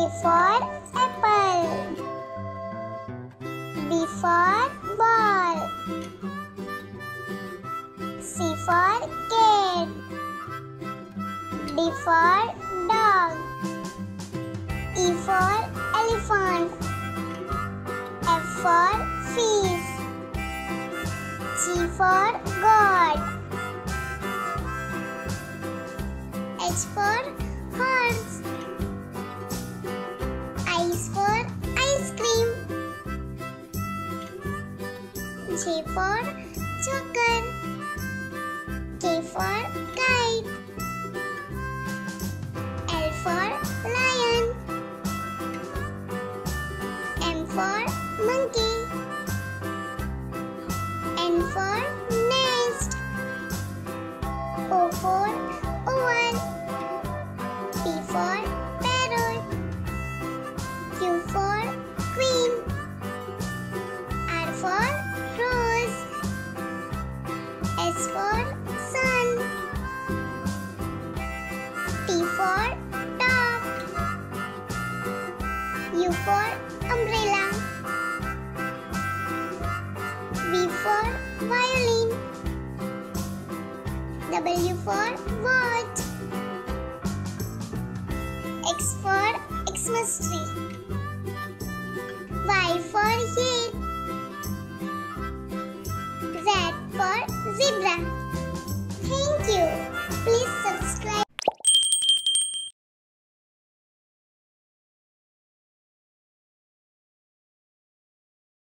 for apple. B for ball. C for cat. D for dog. E for elephant. F for fish. G for God. H for horse. I for ice cream. J for joker. K for kite. L for lion. M for monkey. N for nest. O for owl. P for parrot. Q for queen. R for rose. S for sun. T for top. U for umbrella. V for violin. W for watch. X for Xmas tree. Y for yet.